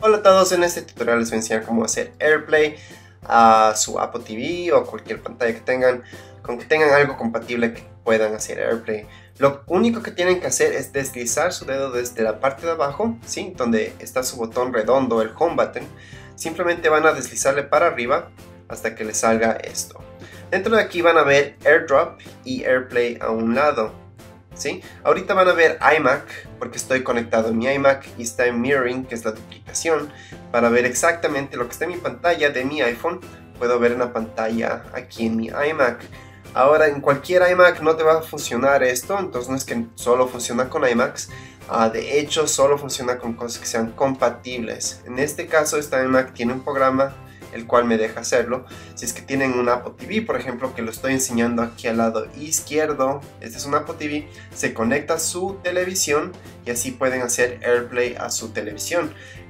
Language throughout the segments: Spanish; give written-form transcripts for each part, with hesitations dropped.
Hola a todos, en este tutorial les voy a enseñar cómo hacer AirPlay a su Apple TV o cualquier pantalla que tengan, con que tengan algo compatible que puedan hacer AirPlay. Lo único que tienen que hacer es deslizar su dedo desde la parte de abajo, ¿sí? Donde está su botón redondo, el Home Button. Simplemente van a deslizarle para arriba hasta que les salga esto. Dentro de aquí van a ver AirDrop y AirPlay a un lado. ¿Sí? Ahorita van a ver iMac porque estoy conectado en mi iMac y está en Mirroring, que es la duplicación, para ver exactamente lo que está en mi pantalla de mi iPhone. Puedo ver en la pantalla aquí en mi iMac. Ahora en cualquier iMac no te va a funcionar esto, entonces no es que solo funciona con iMacs. De hecho solo funciona con cosas que sean compatibles. En este caso esta iMac tiene un programa el cual me deja hacerlo. Si es que tienen un Apple TV, por ejemplo, que lo estoy enseñando aquí al lado izquierdo, este es un Apple TV, se conecta a su televisión y así pueden hacer AirPlay a su televisión.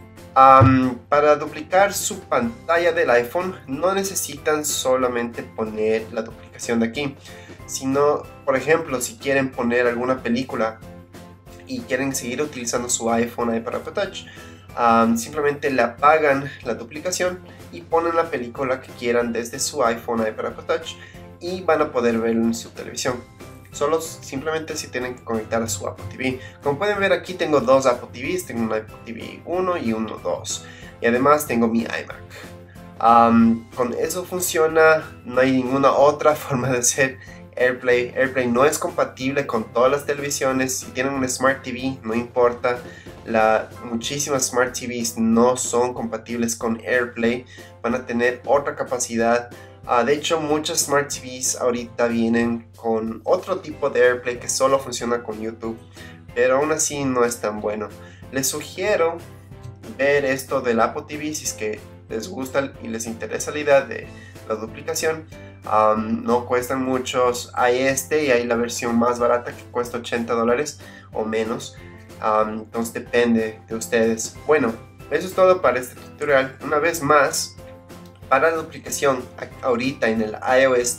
Para duplicar su pantalla del iPhone no necesitan solamente poner la duplicación de aquí, sino, por ejemplo, si quieren poner alguna película y quieren seguir utilizando su iPhone, iPad, Apple Touch, simplemente le apagan la duplicación y ponen la película que quieran desde su iPhone, iPad, Apple Touch y van a poder verlo en su televisión. Simplemente si tienen que conectar a su Apple TV. Como pueden ver aquí tengo dos Apple TVs, tengo un Apple TV 1 y uno 2 y además tengo mi iMac. Con eso funciona, no hay ninguna otra forma de hacer AirPlay. AirPlay no es compatible con todas las televisiones. Si tienen un Smart TV no importa, muchísimas Smart TVs no son compatibles con AirPlay, van a tener otra capacidad. De hecho muchas Smart TVs ahorita vienen con otro tipo de AirPlay que solo funciona con YouTube, pero aún así no es tan bueno. Les sugiero ver esto del Apple TV si es que les gusta y les interesa la idea de la duplicación. No cuestan muchos, hay este y hay la versión más barata que cuesta $80 o menos. Entonces depende de ustedes. Bueno, eso es todo para este tutorial. Una vez más, para la duplicación ahorita en el iOS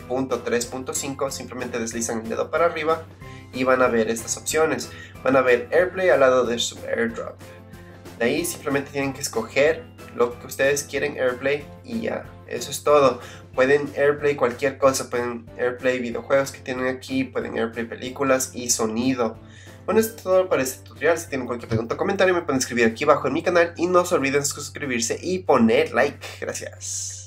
9.3.5 simplemente deslizan el dedo para arriba y van a ver estas opciones. Van a ver AirPlay al lado de su AirDrop. De ahí simplemente tienen que escoger lo que ustedes quieren AirPlay y ya, eso es todo. Pueden AirPlay cualquier cosa, pueden AirPlay videojuegos que tienen aquí, pueden AirPlay películas y sonido. Bueno, esto es todo para este tutorial. Si tienen cualquier pregunta o comentario me pueden escribir aquí abajo en mi canal y no se olviden suscribirse y poner like. Gracias.